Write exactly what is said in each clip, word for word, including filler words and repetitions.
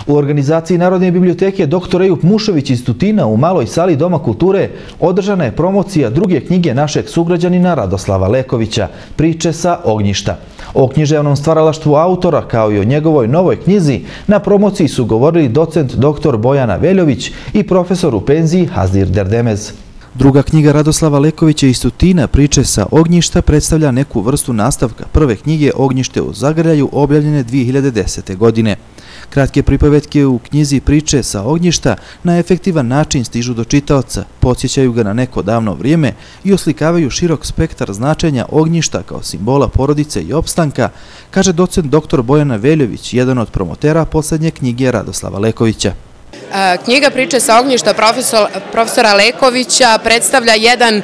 U organizaciji Narodne biblioteke doktor Ejup Mušović iz Tutina u maloj sali Doma kulture održana je promocija druge knjige našeg sugrađanina Radoslava Lekovića, Priče sa ognjišta. O književnom stvaralaštvu autora, kao i o njegovoj novoj knjizi, na promociji su govorili docent doktor Bojana Veljović i profesor u penziji Hazdir Derdemez. Druga knjiga Radoslava Lekovića iz Tutina, Priče sa ognjišta, predstavlja neku vrstu nastavka prve knjige Ognjište u Zagrljaju, objavljene dvije hiljade desete. godine. Kratke pripovetke u knjizi Priče sa ognjišta na efektivan način stižu do čitaoca, podsjećaju ga na neko davno vrijeme i oslikavaju širok spektar značenja ognjišta kao simbola porodice i opstanka, kaže docent doktor Bojana Veljović, jedan od promotera poslednje knjige Radoslava Lekovića. Knjiga Priče sa ognjišta profesora Lekovića predstavlja jedan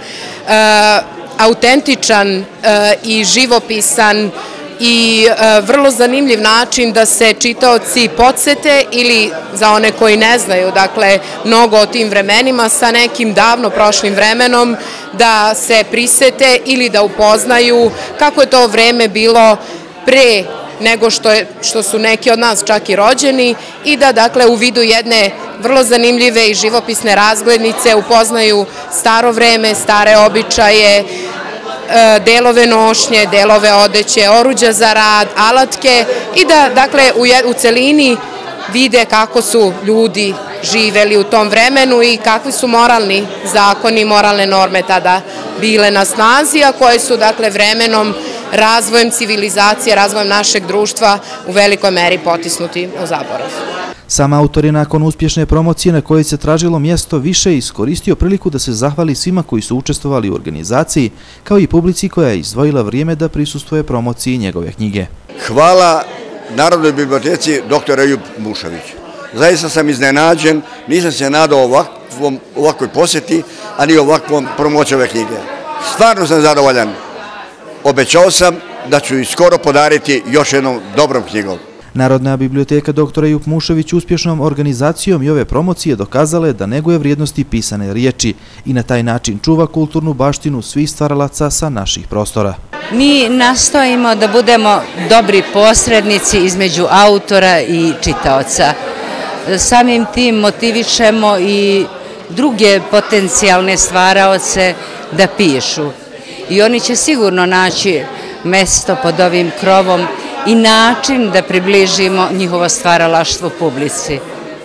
autentičan i živopisan i vrlo zanimljiv način da se čitaoci podsete ili za one koji ne znaju, dakle, mnogo o tim vremenima sa nekim davno prošlim vremenom, da se prisete ili da upoznaju kako je to vreme bilo pre nego što su neki od nas čak i rođeni i da, dakle, u vidu jedne vrlo zanimljive i živopisne razglednice upoznaju staro vreme, stare običaje, delove nošnje, delove odeće, oruđa za rad, alatke i da, dakle, u celini vide kako su ljudi živeli u tom vremenu i kakvi su moralni zakoni, moralne norme tada bile na snazi, a koje su, dakle, vremenom, razvojem civilizacije, razvojem našeg društva u velikoj meri potisnuti u zaborav. Sam autor je nakon uspješne promocije na kojoj se tražilo mjesto više iskoristio priliku da se zahvali svima koji su učestvovali u organizaciji, kao i publici koja je izdvojila vrijeme da prisustvuje promociji njegove knjige. Hvala Narodnoj biblioteci doktor Ejup Mušović. Zaista sam iznenađen, nisam se nadao ovakvoj posjeti, a ni ovakvom promociji ove knjige. Stvarno sam zadovoljan. Obećao sam da ću i skoro podariti još jednom dobrom knjigom. Narodna biblioteka doktor Ejup Mušović uspješnom organizacijom i ove promocije dokazala je da neguje vrijednosti pisane riječi i na taj način čuva kulturnu baštinu svih stvaralaca sa naših prostora. Mi nastojimo da budemo dobri posrednici između autora i čitaoca. Samim tim motivišemo i druge potencijalne stvaraoce da pišu. I oni će sigurno naći mesto pod ovim krovom i način da približimo njihovo stvaralaštvo publici.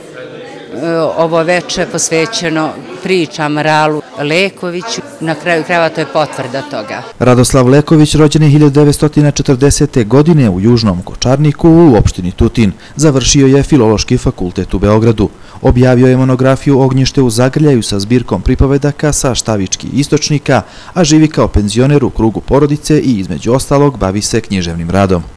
Ovo veče je posvećeno pričama Ralu Lekoviću, na kraju krajeva to je potvrda toga. Radoslav Leković rođen je hiljadu devetsto četrdesete. godine u Južnom Kočarniku u opštini Tutin. Završio je Filološki fakultet u Beogradu. Objavio je monografiju Ognjište u Zagrljaju sa zbirkom pripovedaka sa Štavičkih istočnika, a živi kao penzioner u krugu porodice i između ostalog bavi se književnim radom.